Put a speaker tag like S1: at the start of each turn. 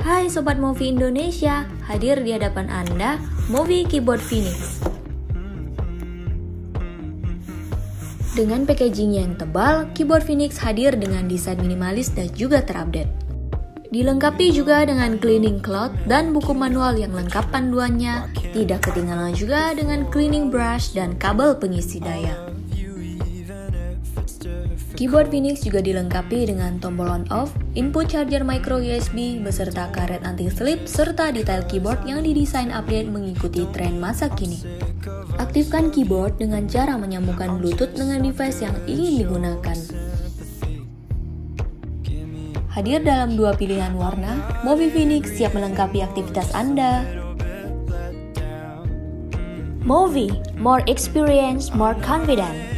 S1: Hai Sobat Movi Indonesia, hadir di hadapan Anda, Movi Keyboard Phoenix. Dengan packaging yang tebal, keyboard Phoenix hadir dengan desain minimalis dan juga terupdate. Dilengkapi juga dengan cleaning cloth dan buku manual yang lengkap panduannya, tidak ketinggalan juga dengan cleaning brush dan kabel pengisi daya. Keyboard Phoenix juga dilengkapi dengan tombol on-off, input charger micro USB, beserta karet anti-slip, serta detail keyboard yang didesain update mengikuti tren masa kini. Aktifkan keyboard dengan cara menyambungkan Bluetooth dengan device yang ingin digunakan. Hadir dalam dua pilihan warna, Movi Phoenix siap melengkapi aktivitas Anda. Movi, more experience, more confident.